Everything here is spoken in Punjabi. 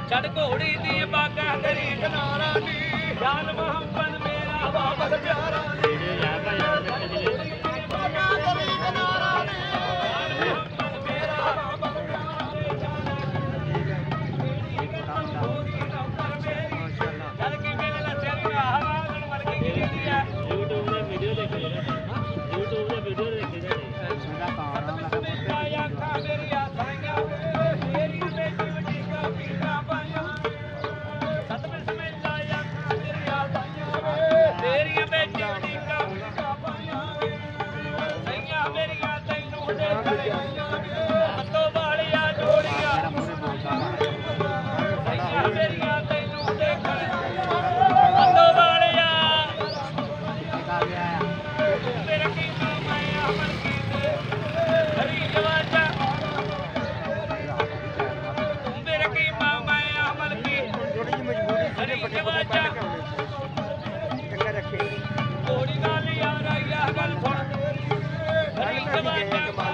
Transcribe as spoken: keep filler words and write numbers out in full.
ਛੜ ਘੋੜੀ ਦੀ ਬਾਗਾ ਤੇਰੀ ਕਿਨਾਰਾ ਨੀ ਜਾਨ ਮੁਹੰਮਦ ਮੇਰਾ ਬਾਬਲ ਪਿਆਰਾ ਨੀ ਯਾਰ ਭਾਈ ਬਾਗਾ ਤੇਰੀ ਕਿਨਾਰਾ ਨੀ ਜਾਨ ਮੁਹੰਮਦ ਮੇਰਾ ਬਾਬਲ ਪਿਆਰਾ ਨੀ ਚੱਲ ਕੀ ਮੇਰੇ ਨਾਲ ਚੱਲ ਆਹ ਹੁਣ ਮਰ ਕੇ ਕੀ ਦੀ ਆ YouTube ਤੇ ਵੀਡੀਓ ਦੇਖੀ ਜਿਹੜੇ YouTube ਤੇ ਵੀਡੀਓ ਦੇਖੀ ਜਿਹੜੇ ਸੁਣਾ ਪਾਉਣਾ ਮੇਰੀਆਂ ਅੱਖਾਂ ਮੇਰੀਆਂ ਸਾਈਆਂ ਮੇਰੀ ਬੇਟੀ ਵੱਡੀ ਕਾ ਪੀਣਾ ਪਾਇਆ ਸਤ ਬਿਸਮਿਲ੍ਲਾ ਅੱਖਾਂ ਮੇਰੀਆਂ ਸਾਈਆਂ ਮੇਰੀਆਂ ਬੇਟੀ ਵੱਡੀ ਕਾ ਪੀਣਾ ਪਾਇਆ ਸਈਆਂ ਮੇਰੀਆਂ ਤੈਨੂੰ ਦੇਖ ਲਈਆਂ ਹੱਥੋਂ ਵਾਲੀਆਂ ਜੋੜੀਆਂ ਸਈਆਂ ਮੇਰੀਆਂ ਤੈਨੂੰ ਦੇਖ ਲਈਆਂ ਹੱਥੋਂ ਵਾਲੀਆਂ ਮੇਰਾ ਕੀਤਾ ਮੈਂ ਅਮਲ ਕੀਤੇ ਹਰੀ ਜਵਾਜਾ ਮੇਰਾ ਕੀਤਾ ਮੈਂ ਅਮਲ ਕੀਤੇ ਥੋੜੀ ਜਿਹੀ ਮਜਬੂਰੀ ਸੀ ਹਰੀ ਵੱਡੇ ਜਵਾਜਾ ਚੰਗਾ ਰੱਖੇ ਥੋੜੀ ਗੱਲ ਯਾਰ ਆਈ ਆ ਗੱਲ ਸੁਣ ਹਰੀ ਜਵਾਜਾ